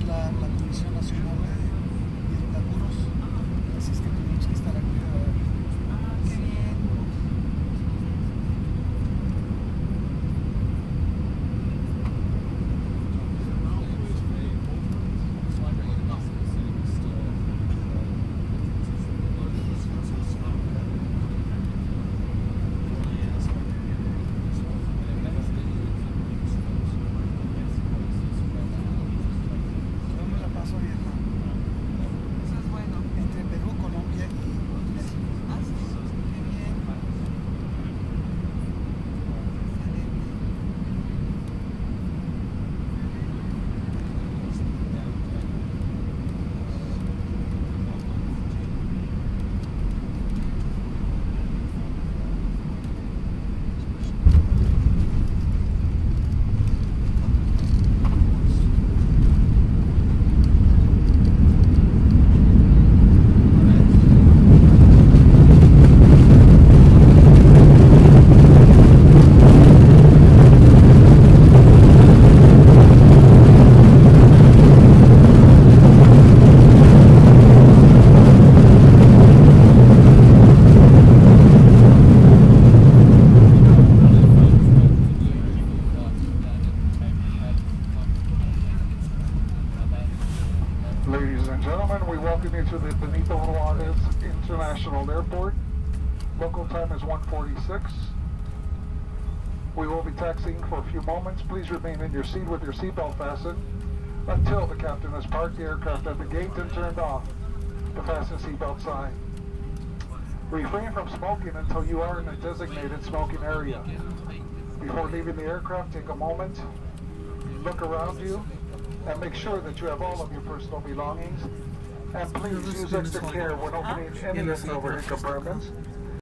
la Comisión Nacional de Hidrocarburos, así es que tenemos que estar aquí. ¡Qué bien! Ladies and gentlemen, we welcome you to the Benito Juarez International Airport. Local time is 1:46. We will be taxiing for a few moments. Please remain in your seat with your seatbelt fastened until the captain has parked the aircraft at the gate and turned off the fasten seatbelt sign. Refrain from smoking until you are in a designated smoking area. Before leaving the aircraft, take a moment, look around you, and make sure that you have all of your personal belongings. And please use extra care when opening any of the overhead compartments